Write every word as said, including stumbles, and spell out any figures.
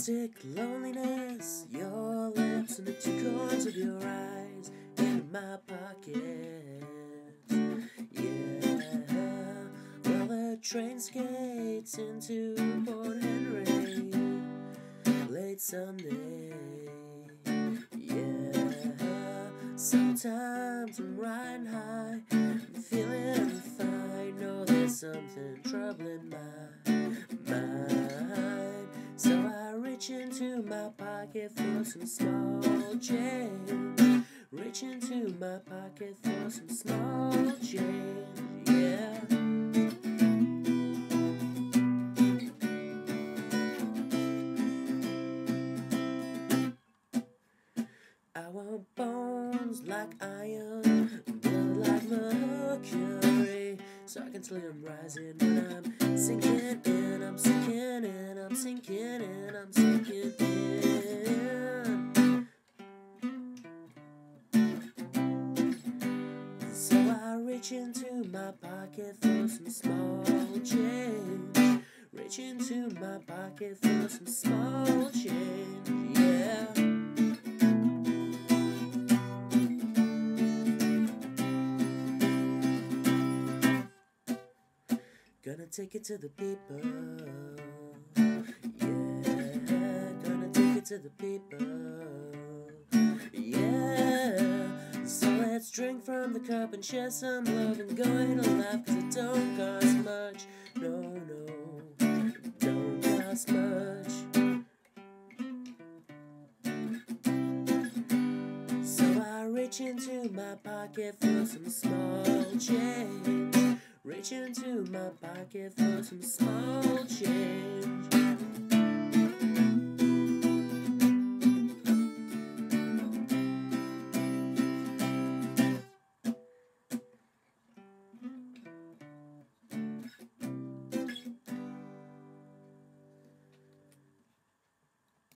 Stick loneliness, your lips and the two corners of your eyes in my pocket. Yeah, well the train skates into Port Henry late Sunday. Yeah, sometimes I'm riding high, I'm feeling fine. Know there's something troubling my mind, so I reach into my pocket for some small change. Reach into my pocket for some small change. Yeah. I want bones like iron, blood like mercury, so I can tell you I'm rising when I'm sinking in, I'm sinking in, I'm sinking in, I'm sinking in. So I reach into my pocket for some small change. Reach into my pocket for some small change, yeah. Gonna take it to the people, yeah. Gonna take it to the people, yeah. So let's drink from the cup and share some love and go ahead and laugh, 'cause it don't cost much. No, no, it don't cost much. So I reach into my pocket for some small change. Reach into my pocket for some small change.